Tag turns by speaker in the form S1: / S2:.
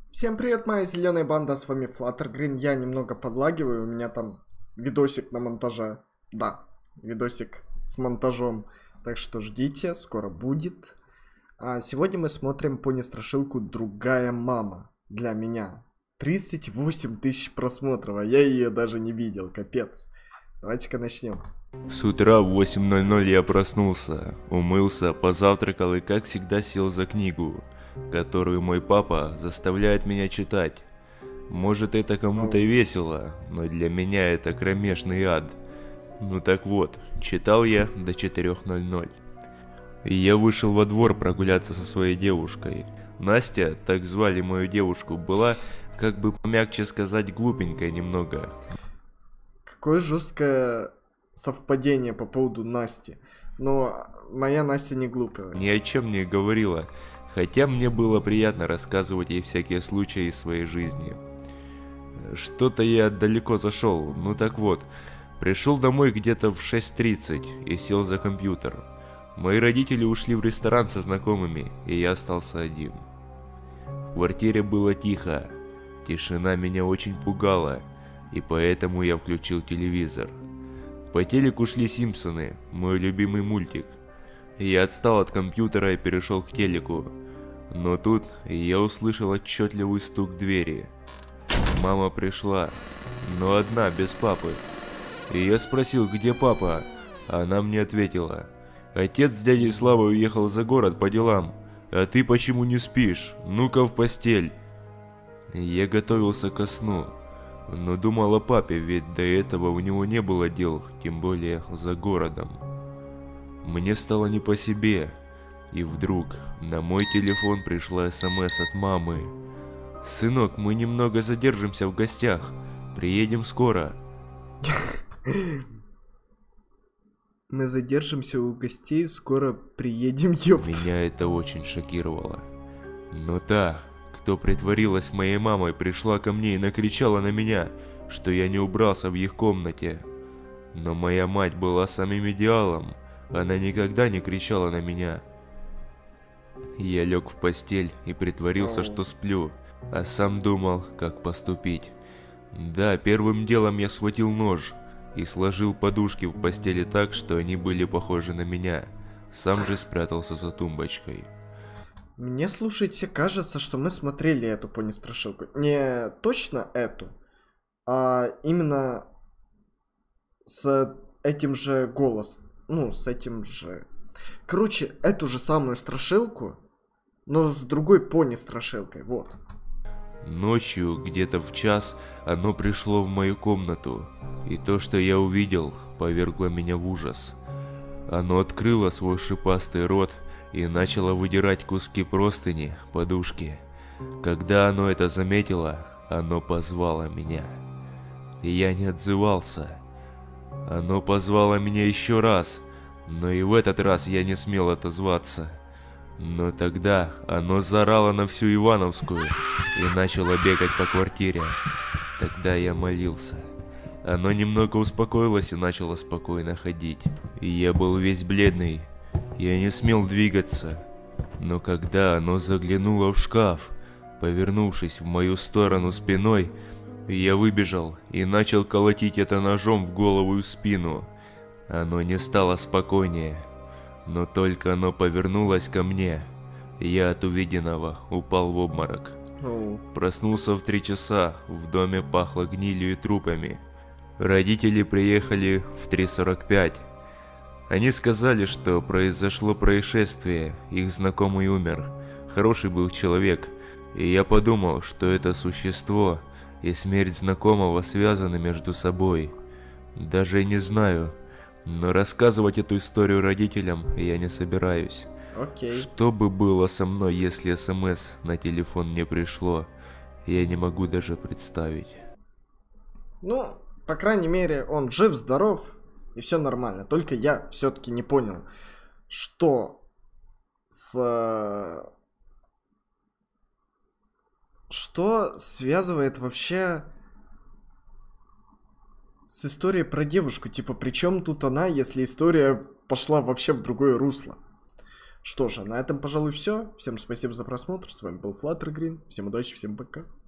S1: Всем привет, моя зеленая банда, с вами Fluttergreen. Я немного подлагиваю, у меня там видосик на монтаже. Да, видосик с монтажом. Так что ждите, скоро будет. А сегодня мы смотрим пони-страшилку «Другая мама» для меня. 38 тысяч просмотров, а я ее даже не видел, капец. Давайте-ка начнем.
S2: С утра в 8:00 я проснулся, умылся, позавтракал и как всегда сел за книгу, которую мой папа заставляет меня читать. Может, это кому-то и весело, но для меня это кромешный ад. Ну так вот, читал я до 4:00. И я вышел во двор прогуляться со своей девушкой. Настя, так звали мою девушку, была, как бы помягче сказать, глупенькая немного.
S1: Какое жесткое совпадение по поводу Насти. Но моя Настя не глупая.
S2: Ни о чем не говорила, хотя мне было приятно рассказывать ей всякие случаи из своей жизни. Что-то я далеко зашел, ну так вот, пришел домой где-то в 6:30 и сел за компьютер. Мои родители ушли в ресторан со знакомыми, и я остался один. В квартире было тихо, тишина меня очень пугала, и поэтому я включил телевизор. По телеку шли «Симпсоны», мой любимый мультик. Я отстал от компьютера и перешел к телеку. Но тут я услышал отчетливый стук двери. Мама пришла, но одна, без папы. И я спросил, где папа? Она мне ответила: отец с дядей Славой уехал за город по делам. А ты почему не спишь? Ну-ка в постель. Я готовился ко сну, но думал о папе, ведь до этого у него не было дел, тем более за городом. Мне стало не по себе, и вдруг на мой телефон пришла СМС от мамы. «Сынок, мы немного задержимся в гостях, приедем скоро».
S1: Мы задержимся у гостей, скоро приедем, ёпт.
S2: Меня это очень шокировало. Но та, кто притворилась моей мамой, пришла ко мне и накричала на меня, что я не убрался в их комнате. Но моя мать была самим идеалом, она никогда не кричала на меня. Я лег в постель и притворился, что сплю, а сам думал, как поступить. Да, первым делом я схватил нож и сложил подушки в постели так, что они были похожи на меня. Сам же спрятался за тумбочкой.
S1: Мне, слушайте, кажется, что мы смотрели эту пони-страшилку. Не точно эту, а именно с этим же голосом. Ну, с этим же... Короче, эту же самую страшилку, но с другой пони-страшилкой, вот.
S2: Ночью, где-то в час, оно пришло в мою комнату, и то, что я увидел, повергло меня в ужас. Оно открыло свой шипастый рот и начало выдирать куски простыни, подушки. Когда оно это заметило, оно позвало меня. И я не отзывался. Оно позвало меня еще раз, но и в этот раз я не смел отозваться. Но тогда оно заорало на всю Ивановскую и начало бегать по квартире. Тогда я молился. Оно немного успокоилось и начало спокойно ходить. И я был весь бледный. Я не смел двигаться. Но когда оно заглянуло в шкаф, повернувшись в мою сторону спиной, я выбежал и начал колотить это ножом в голову и в спину. Оно не стало спокойнее. Но только оно повернулось ко мне, я от увиденного упал в обморок. Проснулся в 3 часа, в доме пахло гнилью и трупами. Родители приехали в 3:45. Они сказали, что произошло происшествие, их знакомый умер. Хороший был человек, и я подумал, что это существо и смерть знакомого связаны между собой. Даже не знаю, но рассказывать эту историю родителям я не собираюсь.
S1: Окей.
S2: Что бы было со мной, если СМС на телефон не пришло, я не могу даже представить.
S1: Ну, по крайней мере, он жив, здоров, и все нормально. Только я все-таки не понял, что Что связывает вообще с историей про девушку? Типа, при чем тут она, если история пошла вообще в другое русло? Что же, на этом, пожалуй, все. Всем спасибо за просмотр. С вами был Flutter Green. Всем удачи, всем пока.